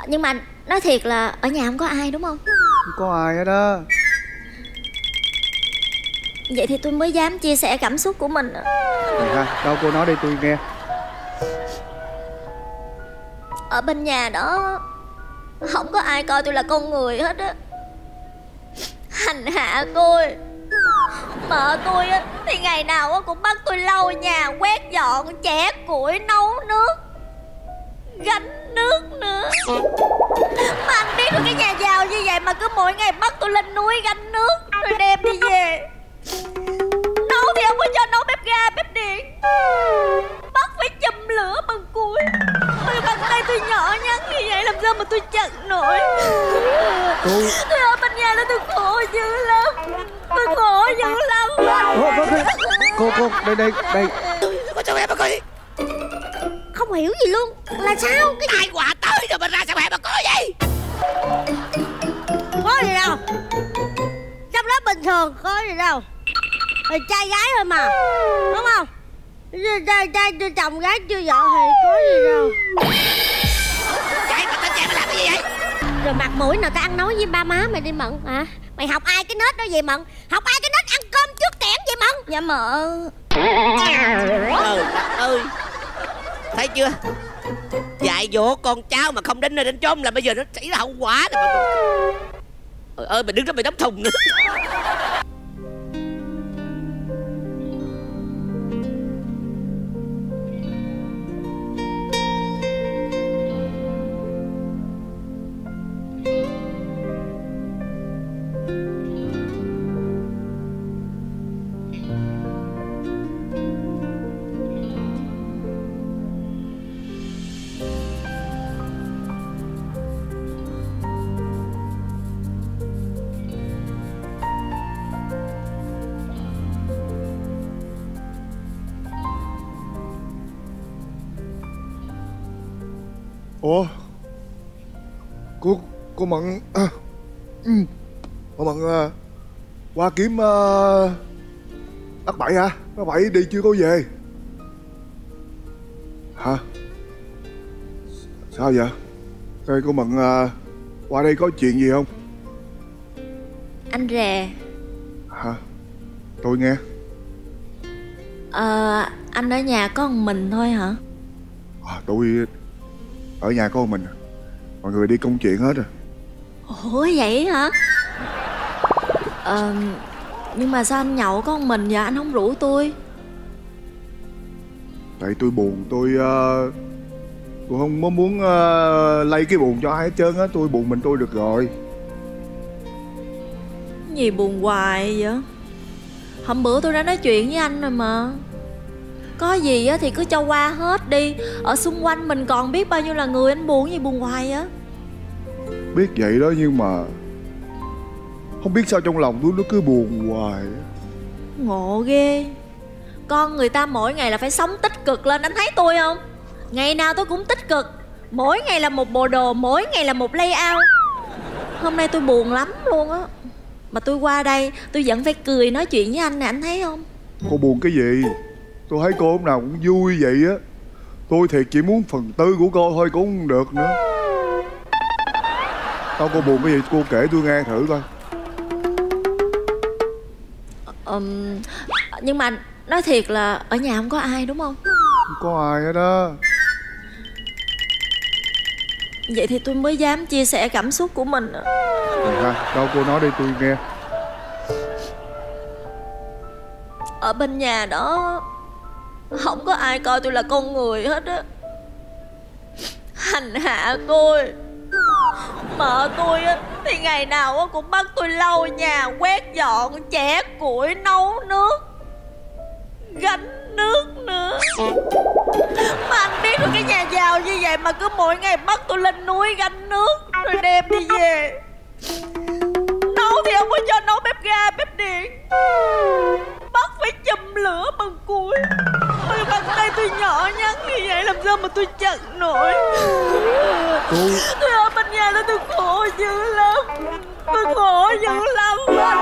Nhưng mà nói thiệt là ở nhà không có ai đúng không? Không có ai hết đó. Vậy thì tôi mới dám chia sẻ cảm xúc của mình. Đâu cô nói đi tôi nghe. Ở bên nhà đó không có ai coi tôi là con người hết á. Hành hạ tôi. Mợ tôi á thì ngày nào cũng bắt tôi lau nhà, quét dọn, chẻ củi, nấu nước, gánh nước nữa. Mà anh biết được cái nhà giàu như vậy mà cứ mỗi ngày bắt tôi lên núi gánh nước rồi đem đi về. Nấu thì không có cho nấu bếp ga, bếp điện, bắt phải châm lửa bằng củi. Ôi, bàn tay tôi nhỏ nhắn như vậy làm sao mà tôi chặn nổi. Tôi ở bên nhà đó tôi khổ dữ lắm. Tôi khổ dữ lắm. Cô đây Cô cho em mà coi. Không hiểu gì luôn. Là sao? Cái ai quả tới rồi mà ra sao em mà coi gì? Có gì đâu. Trong lớp bình thường có gì đâu. Thì trai gái thôi mà, đúng không? Trai chưa chồng gái chưa vợ thì có gì đâu. Vậy mà tao chạy mày làm cái gì vậy? Rồi mặt mũi nào tao ăn nói với ba má mày đi Mận hả? Mày học ai cái nết đó vậy Mận? Học ai cái nết ăn cơm trước kẽm vậy Mận? dạ mợ. Ơi thấy chưa? Dạy dỗ con cháu mà không đến nơi đến chốn là bây giờ nó xảy ra hậu quả rồi mà. Ơi mày đứng đó mày đóng thùng nữa. Ủa cô Mận cô Mận qua kiếm bác Bảy hả? Bác Bảy đi chưa có về hả? Sao vậy? Ê, cô Mận qua đây có chuyện gì không? Anh Rè. Hả? Tôi nghe. Anh ở nhà có một mình thôi hả? Tôi ở nhà có một mình. Mọi người đi công chuyện hết rồi. Ủa vậy hả? Nhưng mà sao anh nhậu có một mình vậy? Anh không rủ tôi? Tại tôi buồn. Tôi không muốn lây cái buồn cho ai hết trơn á. Tôi buồn mình tôi được rồi. Gì buồn hoài vậy? Hôm bữa tôi đã nói chuyện với anh rồi mà. Có gì á thì cứ cho qua hết đi. Ở xung quanh mình còn biết bao nhiêu là người. Anh buồn gì buồn hoài á? Biết vậy đó nhưng mà không biết sao trong lòng tôi nó cứ buồn hoài. Ngộ ghê. Con người ta mỗi ngày là phải sống tích cực lên. Anh thấy tôi không? Ngày nào tôi cũng tích cực. Mỗi ngày là một bộ đồ, mỗi ngày là một layout. Hôm nay tôi buồn lắm luôn á. Mà tôi qua đây tôi vẫn phải cười nói chuyện với anh nè, anh thấy không? Cô buồn cái gì? Tôi thấy cô lúc nào cũng vui vậy á. Tôi thiệt chỉ muốn phần tư của cô thôi cũng không được nữa. Sao cô buồn cái gì? Cô kể tôi nghe thử coi. Nhưng mà nói thiệt là ở nhà không có ai đúng không? Không có ai hết đó. Vậy thì tôi mới dám chia sẻ cảm xúc của mình. Đâu cô nói đi tôi nghe. Ở bên nhà đó không có ai coi tôi là con người hết á. Hành hạ tôi. Mợ tôi á thì ngày nào cũng bắt tôi lau nhà, quét dọn, chẻ củi, nấu nước, gánh nước nữa. Mà anh biết được cái nhà giàu như vậy mà cứ mỗi ngày bắt tôi lên núi gánh nước rồi đem đi về. Nấu thì không có cho nấu bếp ga, bếp điện, bắt phải châm lửa bằng củi. Ôi, bàn tay tôi nhỏ nhắn như vậy làm sao mà tôi chặn nổi. Tôi ở bên nhà đó tôi khổ dữ lắm. Tôi khổ dữ lắm.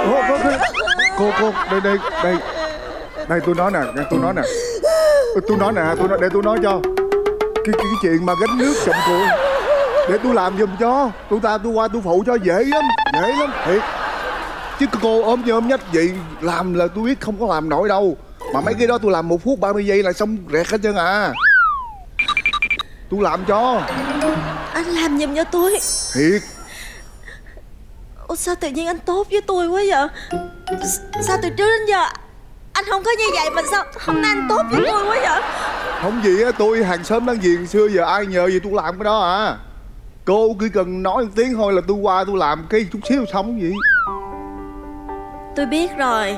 Cô đây tôi nói nè, tôi nói nè, để tôi nói cho cái chuyện mà gánh nước chậm củi. Để tôi làm giùm cho. Tôi qua tôi phụ cho dễ lắm. Dễ lắm thiệt. Chứ cô ốm như ốm nhách vậy làm là tôi biết không có làm nổi đâu. Mà mấy cái đó tôi làm 1 phút 30 giây là xong rẹt hết trơn à. Tôi làm cho. Anh làm giùm cho tôi. Thiệt. Ủa sao tự nhiên anh tốt với tôi quá vậy? Sao từ trước đến giờ anh không có như vậy mà sao hôm nay anh tốt với tôi quá vậy? Không gì á, tôi hàng xóm láng giềng xưa giờ ai nhờ gì tôi làm cái đó à. Cô cứ cần nói một tiếng thôi là tôi qua tôi làm cái chút xíu xong vậy. Tôi biết rồi.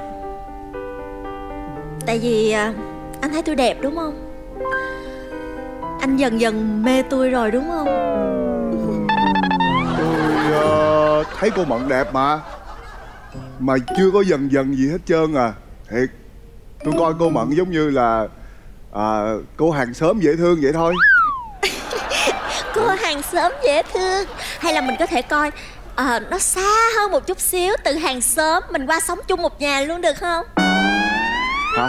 Tại vì anh thấy tôi đẹp đúng không? Anh dần dần mê tôi rồi đúng không? Tôi thấy cô Mận đẹp mà chưa có dần dần gì hết trơn à. Thiệt. Tôi coi cô Mận giống như là cô hàng xóm dễ thương vậy thôi. Cô hàng xóm dễ thương. Hay là mình có thể coi nó xa hơn một chút xíu. Từ hàng xóm mình qua sống chung một nhà luôn được không? Hả?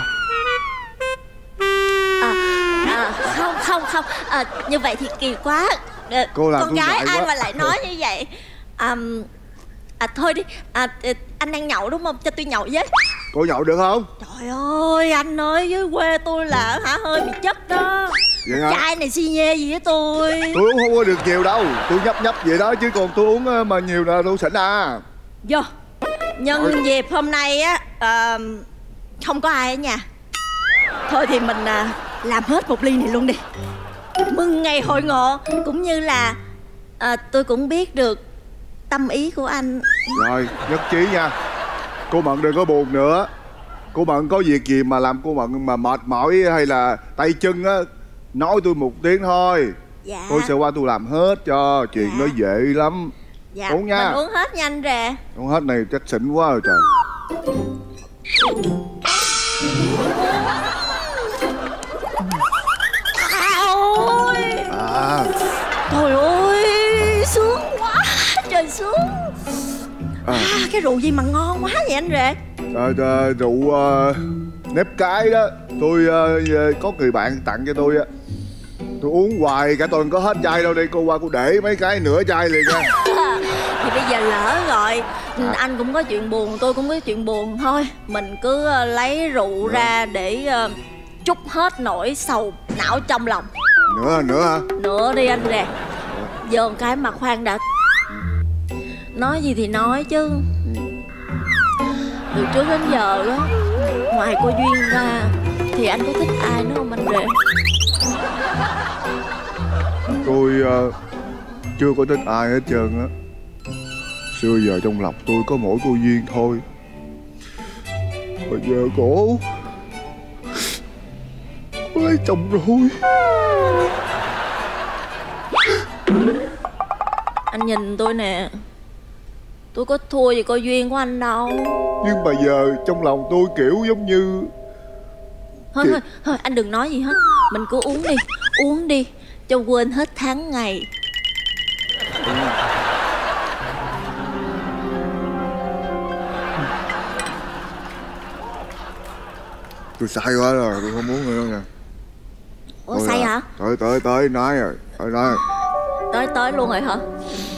Không như vậy thì kỳ quá. Cô làm con gái ai quá. mà lại nói như vậy. Thôi đi. Anh đang nhậu đúng không? Cho tôi nhậu với. Cô nhậu được không? Trời ơi anh ơi, dưới quê tôi là hơi bị chất đó. Vậy hả? Trai này xi nhê gì với tôi. Tôi uống không có được nhiều đâu. Tôi nhấp vậy đó. Chứ còn tôi uống mà nhiều là tôi xỉn à. Vô. Nhân dịp hôm nay á không có ai ở nhà. Thôi thì mình làm hết một ly này luôn đi. Mừng ngày hội ngộ. Cũng như là tôi cũng biết được tâm ý của anh. Rồi nhất trí nha. Cô Mận đừng có buồn nữa. Cô Mận có việc gì mà làm cô Mận mà mệt mỏi hay là tay chân á, nói tôi một tiếng thôi. Dạ. Tôi sẽ qua tôi làm hết cho. Chuyện Dạ. đó dễ lắm. Dạ. Uống nha. Mình uống hết nhanh rè. Uống hết này chắc xỉn quá rồi trời. Ôi. Trời ơi sướng quá. Trời sướng. Cái rượu gì mà ngon quá vậy anh rể? Rượu nếp cái đó. Tôi có người bạn tặng cho tôi á. Tôi uống hoài cả tuần có hết chai đâu. Đây cô qua cô để mấy cái nửa chai liền nha. Thì bây giờ lỡ rồi. Anh cũng có chuyện buồn, tôi cũng có chuyện buồn. Thôi mình cứ lấy rượu ra để trút hết nỗi sầu não trong lòng. Nữa hả? Nữa đi anh rè. Giờ cái mặt khoan đã. Nói gì thì nói chứ. Từ trước đến giờ đó, ngoài cô Duyên ra thì anh có thích ai nữa không anh rể? Tôi chưa có thích ai hết trơn á. Xưa giờ trong lòng tôi có mỗi cô Duyên thôi. Bây giờ cổ lấy chồng rồi. Anh nhìn tôi nè. Tôi có thua gì cô Duyên của anh đâu. Nhưng mà giờ trong lòng tôi kiểu giống như Thôi anh đừng nói gì hết. Mình cứ uống đi. Uống đi cho quên hết tháng ngày. tôi say quá rồi, tôi không muốn nữa nha. Ủa say hả? Tới nói rồi. Tới luôn rồi hả?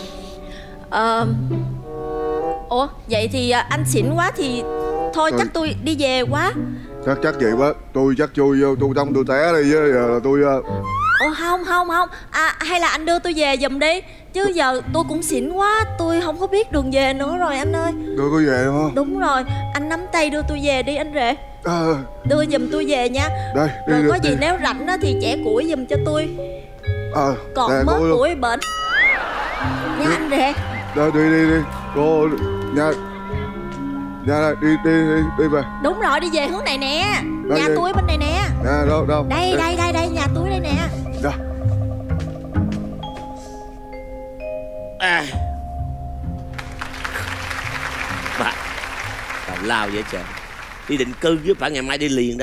Ủa vậy thì anh xỉn quá thì thôi chắc tôi đi về quá. Chắc vậy quá. Tôi chắc chui vô tôi tông tôi té đi chứ giờ là tôi Ủa không hay là anh đưa tôi về giùm đi. Chứ giờ tôi cũng xỉn quá. Tôi không có biết đường về nữa rồi anh ơi. đưa có về không? Đúng rồi. Anh nắm tay đưa tôi về đi anh rể. Đưa giùm tôi về nha. Đây rồi đi, có gì đi. nếu rảnh đó thì chẻ củi giùm cho tôi. Còn nè, mớ củi bệnh nha anh rể. Đây đi cô nha. Nha đi về. Đúng rồi đi về hướng này nè. Đây, Nhà đi. tôi bên này nè. Nè đâu Đây nhà tôi đây nè. Đó. Bà tào lao vậy trời. Đi định cư chứ phải ngày mai đi liền đó.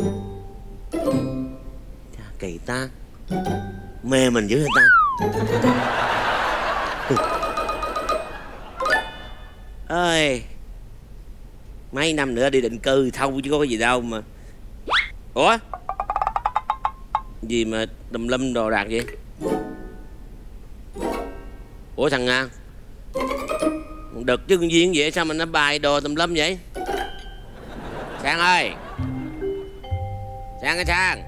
Chà, kỳ ta. Mê mình dữ hả ta. Ơi, mấy năm nữa đi định cư thôi chứ có cái gì đâu mà. Ủa gì mà đùm lum đồ đạc vậy? Ủa thằng Nga, đợt chứ con Duyên vậy sao mà nó bài đồ tùm lum vậy? Sang ơi, Sang ơi Sang,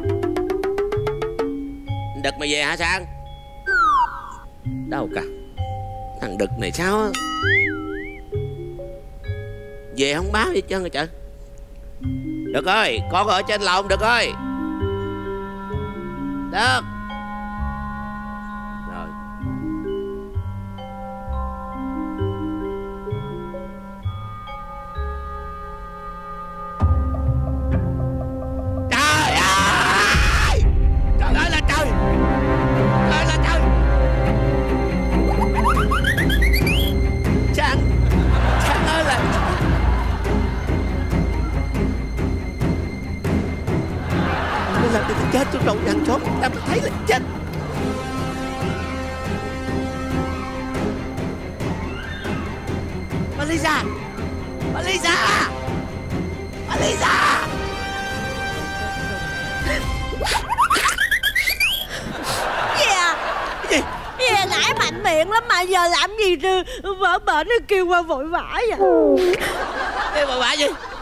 Đực mày về hả Sang? Đâu cả, thằng Đực này sao á, về không báo gì trơn rồi trời. Đực ơi, con ở trên lầu Đực ơi. Đực. Rồi. Trời ơi! Trời ơi là trời! Trời là trời! Sang! Sang ơi là... Nó làm tôi chết trong đầu ăn chốt, ta mới thấy là chết. Melissa! Melissa! Melissa! Gì? Gì nãy mạnh miệng lắm mà giờ làm gì vỡ bển nó kêu qua vội vã vậy? Ê bà bả gì?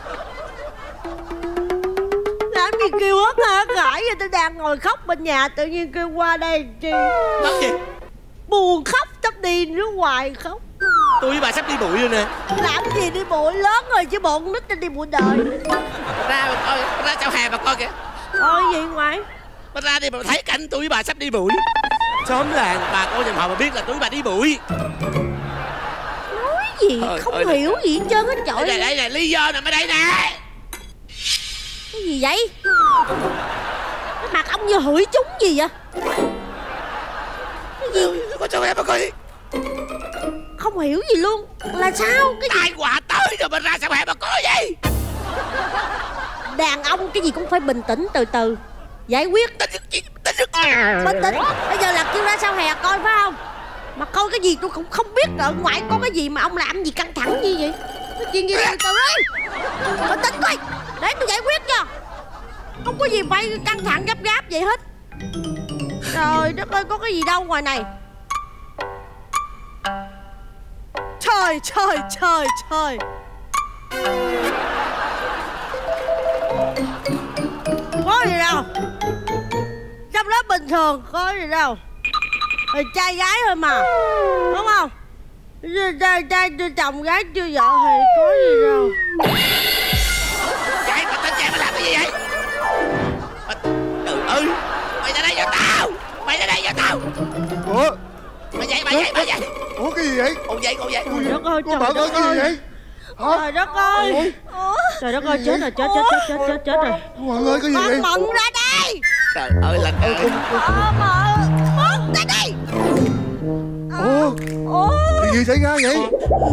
Làm gì kêu hớt hả cãi vậy? Tôi đang ngồi khóc bên nhà tự nhiên kêu qua đây chi? Khóc gì? Buồn khóc sắp đi nước ngoài khóc. Tôi với bà sắp đi bụi rồi nè. Làm gì đi bụi, lớn rồi chứ bọn nít đi bụi đời. Ra mà coi, ra chào hè bà coi kìa. Ôi gì ngoại? Bà ra đi bà thấy cảnh tôi với bà sắp đi bụi. Xóm làng bà con dòng họ mà biết là tôi với bà đi bụi. Nói gì không hiểu gì hết trơn hết trọi. Đây nè, lý do nằm ở đây nè. Cái gì vậy? Cái mặt ông như hửi trúng gì vậy? Cái gì? Có cho em bà coi đi. Không hiểu gì luôn. Là sao? Cái gì? Tai họa tới rồi bà ra sao hè bà coi gì? Đàn ông cái gì cũng phải bình tĩnh từ từ giải quyết. Bình tĩnh. Bây giờ là kêu ra sao hè coi phải không? Mà coi cái gì tôi cũng không biết rồi. Ngoại có cái gì mà ông làm gì căng thẳng như vậy? Cái chuyện gì từ từ đi. Bình tĩnh coi, để tôi giải quyết cho. Không có gì phải căng thẳng gấp gáp vậy hết. Trời đất ơi, có cái gì đâu ngoài này. Trời. Có gì đâu. Trong lớp bình thường có gì đâu. Thì trai gái thôi mà, đúng không? Trai chưa chồng gái chưa vợ thì có gì đâu. Chạy mà tên trẻ mà làm cái gì vậy? Trời ơi, mày ra đây cho tao. Mày ra đây cho tao. Ủa? Mày dậy. Ủa cái gì vậy? Con dậy. Trời đất ơi, Con bảo có cái gì vậy? Hả? Trời đất ơi. Trời đất ơi, chết rồi. Hoàng ơi, cái gì vậy? Mận ra đây. Trời ơi là trời. Mận ra đây. Ủa? Chuyện gì xảy ra vậy?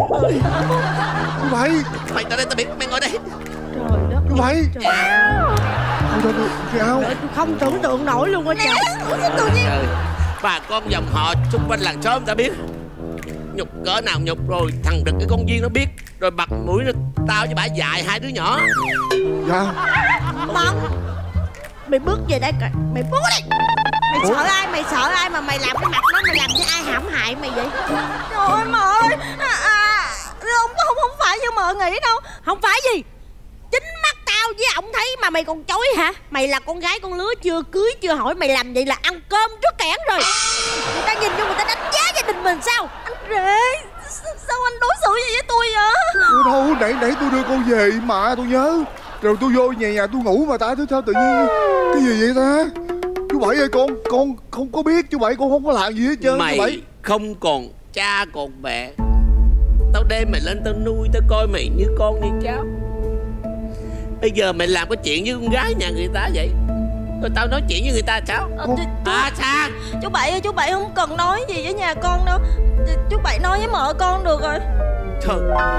Mày Mày tới đây tao biết, mày ngồi đây. Trời đất ơi. Mày Thôi tôi không tưởng tượng nổi luôn á trời. Trời, bà con dòng họ xung quanh làng xóm ta biết. Nhục cỡ nào nhục rồi. Thằng Đực cái con Duyên nó biết. Rồi bật mũi nó tao với bà dạy hai đứa nhỏ. Dạ. Mận, mày bước về đây coi. Mày bước đi. Mày sợ ai mà mày làm cái mặt đó. Mày làm cho ai hãm hại mày vậy? Trời ơi mợ ơi. Không phải như mợ nghĩ đâu. Không phải gì. Chính mắt tao với ổng thấy mà mày còn chối hả? Mày là con gái con lứa chưa cưới chưa hỏi. Mày làm vậy là ăn cơm trước kẽn rồi. Người ta nhìn vô người ta đánh giá gia đình mình sao? Anh Rể, sao anh đối xử vậy với tôi vậy? Đâu, nãy tôi đưa con về mà tôi nhớ. Rồi tôi vô nhà tôi ngủ mà ta sao tự nhiên. Cái gì vậy ta? Chú Bảy ơi, con không có biết. Chú Bảy con không có làm gì hết trơn. Mày chú Bảy không còn cha còn mẹ. Tao đem mày lên tao nuôi. Tao coi mày như con như cháu. Bây giờ mày làm cái chuyện với con gái nhà người ta vậy. Rồi tao nói chuyện với người ta sao? Sao? Chú Bảy ơi, chú Bảy không cần nói gì với nhà con đâu. Chú Bảy nói với mợ con được rồi. Trời.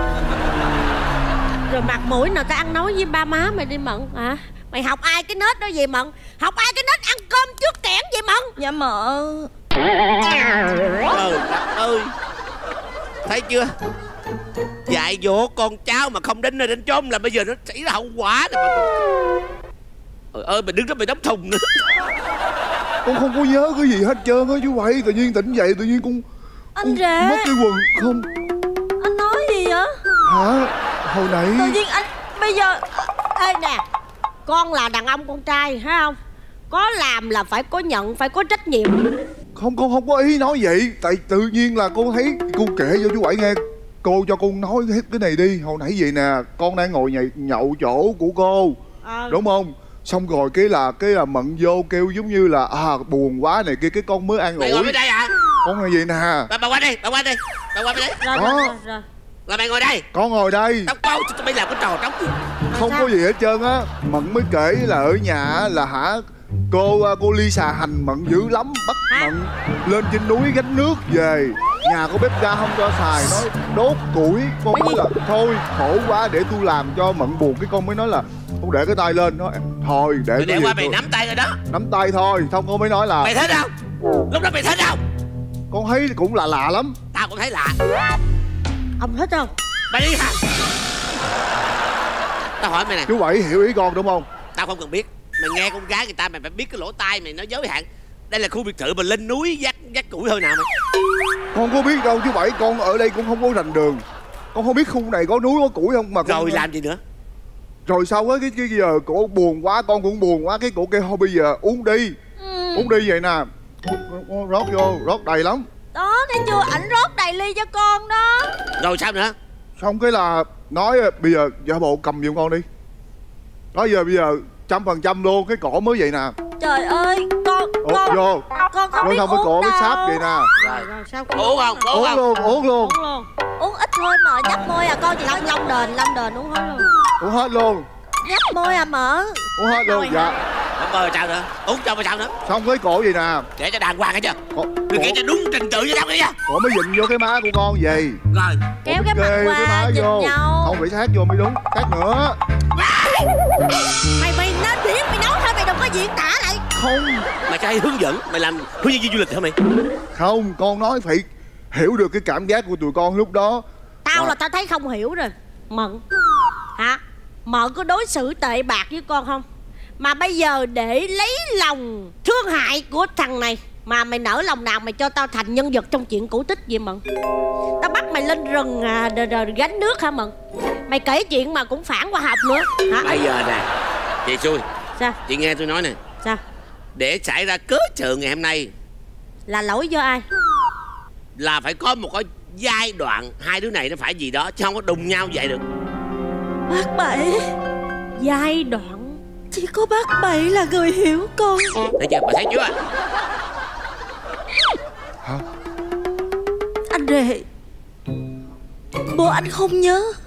Rồi mặt mũi nào ta ăn nói với ba má mày đi Mận hả? Mày học ai cái nết đó vậy Mận? Học ai cái nết ăn cơm trước kẽn vậy Mận? Dạ mợ. Trời ơi. Thấy chưa? Dạy dỗ con cháu mà không đến nơi đến chốn là bây giờ nó xảy ra hậu quả rồi mà. Trời ơi, mày đứng đó mày đóng thùng nữa. Con không có nhớ cái gì hết trơn á chú Bảy. Tự nhiên tỉnh dậy tự nhiên con Anh Rể. Mất cái quần không? Anh nói gì vậy? Hả? Hồi nãy Tự nhiên anh bây giờ. Ê nè, con là đàn ông con trai thấy không? Có làm là phải có nhận, phải có trách nhiệm. Không, con không có ý nói vậy. Tại tự nhiên là con thấy cô kể vô chú Bảy nghe. Cô cho con nói hết cái này đi. Hồi nãy gì nè, con đang ngồi nhậu chỗ của cô, đúng không? Xong rồi cái là Mận vô kêu giống như là buồn quá này kia, cái con mới an ủi. Mày ngồi bên đây à? Con là gì nè? Bà qua đây, bà qua đây. Bà qua bên đây. Rồi. Là mày ngồi đây. Con ngồi đây. Tao tụi bay làm cái trò trống. Không có gì hết trơn á. Mận mới kể là ở nhà là hả, cô Ly xà hành Mận dữ lắm, bắt Mận lên trên núi gánh nước về. Nhà có bếp ga không cho xài, nói đốt củi. Con nói là thôi khổ quá để tôi làm cho Mận buồn. Cái con mới nói là con để cái tay lên, nói thôi để để qua mày nắm tay rồi đó. Nắm tay thôi. Xong con mới nói là mày thích không? Lúc đó mày thích không? Con thấy cũng lạ lắm. Tao cũng thấy lạ. Ông thích không? Mày đi hả? Tao hỏi mày nè. Chú Bảy hiểu ý con đúng không? Tao không cần biết. Mày nghe con gái người ta mày phải biết cái lỗ tai mày nó giới hạn. Đây là khu biệt thự mà lên núi dắt củi thôi nào mày. Con có biết đâu chú Bảy, con ở đây cũng không có rành đường. Con không biết khu này có núi có củi không mà con... Rồi làm gì nữa? Rồi sau á cái giờ cổ buồn quá, con cũng buồn quá, cái cổ kêu thôi bây giờ uống đi. Uống đi vậy nè. Rót vô, rót đầy lắm. Đó, thấy chưa, ảnh rót đầy ly cho con đó. Rồi sao nữa? Xong cái là nói bây giờ giả bộ cầm giùm con đi. Nói bây giờ 100% luôn, cái cổ mới vậy nè. Trời ơi, con vô. Con không biết xong cái cổ uống cái đâu. sáp vậy nè. Rồi sao con uống không? Uống luôn. Uống ít thôi mà, nhấp môi à con. Chị nói Long đền uống hết luôn. Uống hết luôn. nhấp môi à Mợ. Uống hết luôn. Dạ. Rồi sao nữa? Uống cho mà sao nữa? Xong cái cổ vậy nè. Kể cho đàng hoàng hết chưa? Tôi kể cho đúng trình tự cho tao nghe nha. Cổ mới dịnh vô cái má của con vậy. Rồi kéo cái mặt qua nhìn nhau. Không phải sát vô mới đúng. Sát nữa. Mày nói điểm, mày nói thôi, mày đừng có diễn tả lại. Không. Mày cho hay hướng dẫn. Mày làm hướng dẫn viên du lịch hả mày? Không, con nói phải hiểu được cái cảm giác của tụi con lúc đó. Tao là tao thấy không hiểu rồi. Mận hả? Mận có đối xử tệ bạc với con không? Mà bây giờ để lấy lòng thương hại của thằng này mà mày nỡ lòng nào mày cho tao thành nhân vật trong chuyện cổ tích vậy Mận? Tao bắt mày lên rừng gánh nước hả Mận? Mày kể chuyện mà cũng phản khoa học nữa hả? Bây giờ nè chị xui. Sao? Chị nghe tôi nói nè. Sao? Để xảy ra cớ sự ngày hôm nay là lỗi do ai? Là phải có một cái giai đoạn hai đứa này nó phải gì đó, chứ không có đụng nhau vậy được. Bác Bảy. Giai đoạn. Chỉ có bác Bảy là người hiểu con. Thấy chưa? Bà thấy chưa? Hả? Anh Rể, bộ anh không nhớ